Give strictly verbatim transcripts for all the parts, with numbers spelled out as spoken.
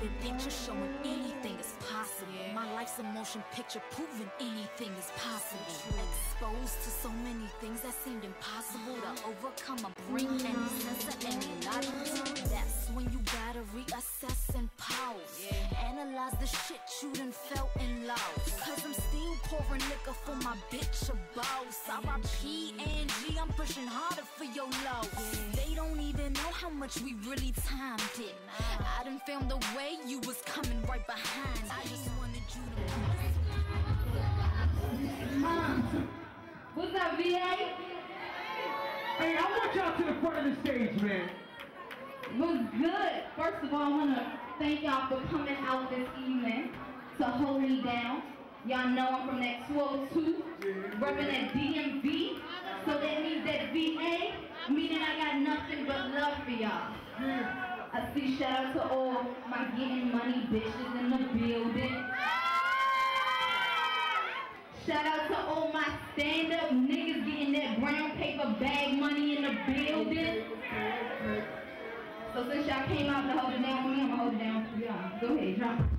moving picture showing anything is possible. My life's a motion picture proving anything is possible. Exposed to so many things that seemed impossible to overcome or bring any sense of any logic. That's when you gotta reassess and pause. Analyze the shit you done felt and lost. Cause I'm still pouring liquor for my bitch a boss. R I P Angie, I'm pushing harder for your loss. They don't even know how much we really timed it. I done filmed the way you was coming right behind. I just wanted you to Mom, what's up, V A? Hey, I want y'all to the front of the stage, man. What's good? First of all, I want to thank y'all for coming out this evening to hold me down. Y'all know I'm from that twelve two, repping that D M V. So that means that V A, meaning I got nothing but love for y'all. I see shout out to all my getting money bitches in the building. Shout out to all my stand-up niggas getting that brown paper bag money in the building. So since y'all came out to hold it down for me, I'm gonna hold it down for y'all. Go ahead, drop.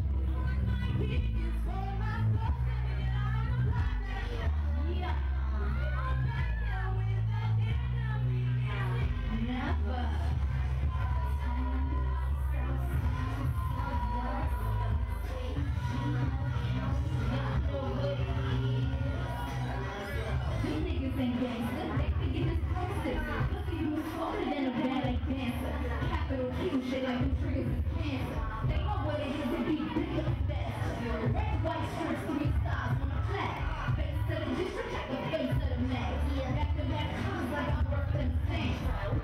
Gangsta, they get this posted. Pussy, you was colder than a ballet dancer. Capital Q shit like the triggers of cancer. They know what it is to be bigger and faster. Red, white shirts, three stars on the flag. Face to the district, like the face of the mag. Back to back comes like I'm working the same.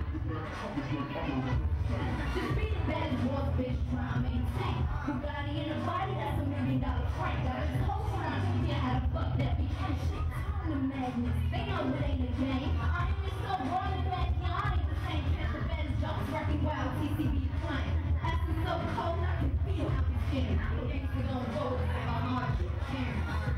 Just be the baddest boss, bitch, try to maintain. Bugatti in the body, that's a million dollar prank. Got this whole time, you know how to fuck that bitch and shit. The madness. They know it ain't a game. I ain't just so wrong and bad, y'all ain't the same. Catch the baddest jokes, working wild, T C B playing. Acting so cold, I can feel how I'm skinning. Gangsta gon' go with my heart, sharing.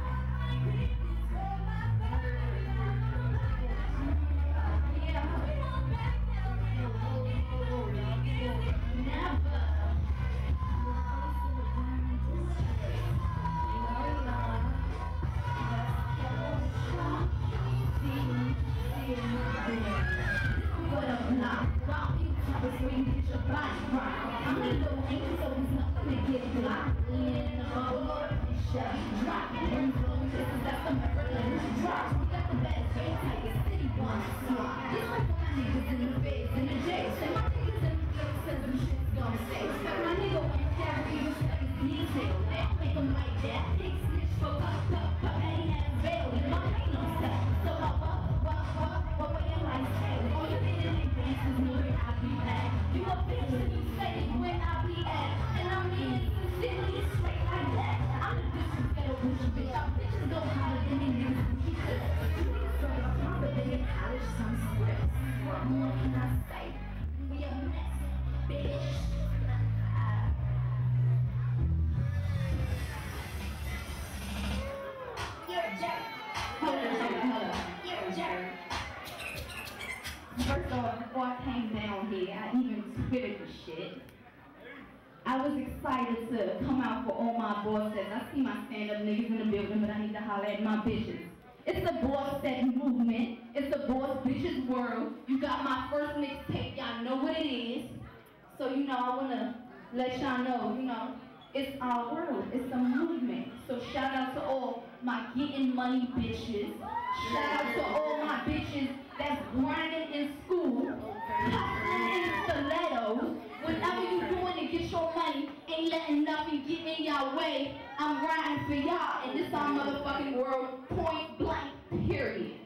To come out for all my boss sets. I see my stand-up niggas in the building, but I need to holler at my bitches. It's the boss set movement. It's the boss bitches world. You got my first mixtape. Y'all know what it is. So, you know, I want to let y'all know, you know, it's our world. It's a movement. So shout out to all my getting money bitches. Shout out to all my bitches that's grinding in school, hustling in stilettos. Whatever you doing to get your money, ain't letting nothing get in your way. I'm grinding for y'all, and this our motherfucking world, point blank, period.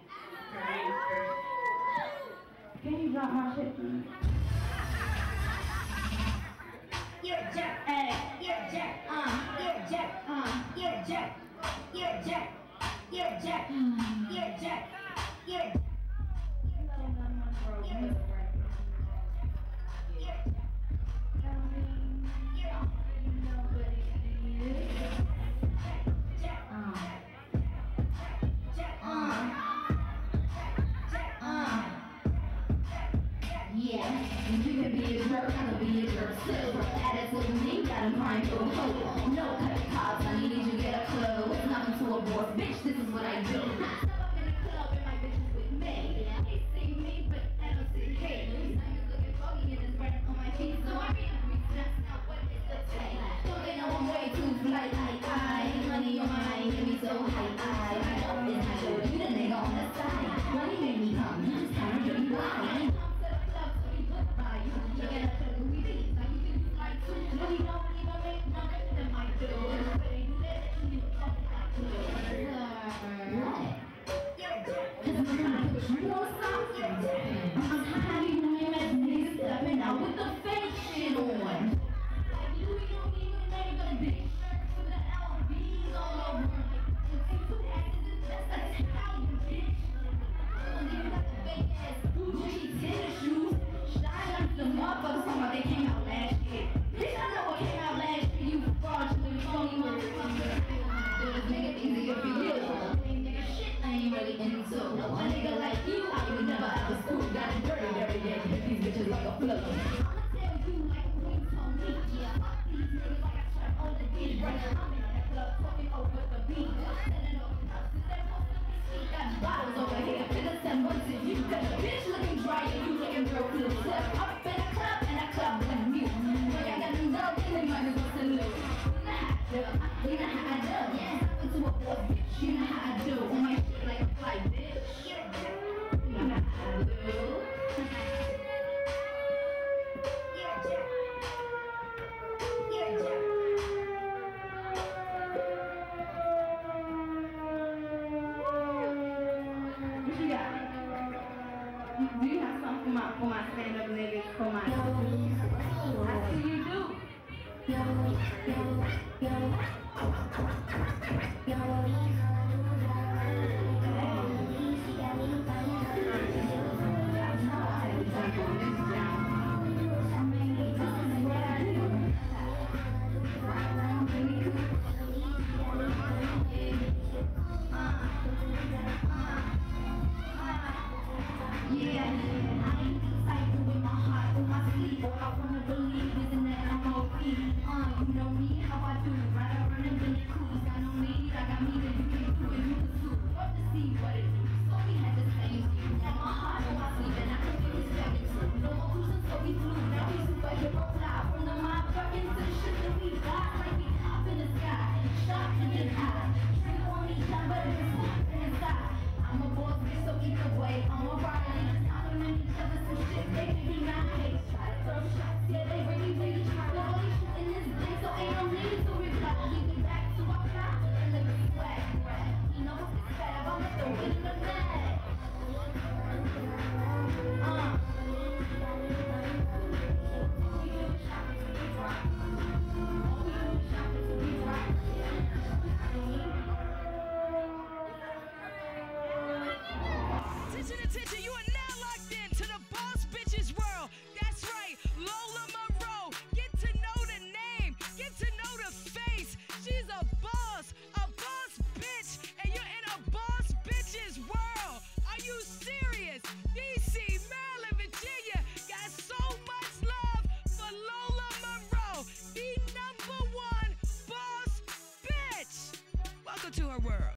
Can you drop my shit, please? You're a jerk, hey, you're a jerk, uh, you're a jerk, uh, you're a jerk, you're a jerk, you're a jerk, you're a jerk, you're a jerk. Lola Monroe, you're a jerk. Yeah, you can be a jerk, I can be a jerk too. Attitude me, gotta time for a hoe. No credit cards, honey, did you get a clue? It's nothing to a boss, bitch, this is what I do. Step up in the club and my bitches with me. They see me, but I don't see me. These diamonds looking foggy and it's burning on my feet, so I be hungry, that's not what it's the take. Don't they know I'm way too fly, I, I, money on my mind, get me so high, I, I know it's not sure you the nigga on the side. Money made me come, you just can't really lie. To her world.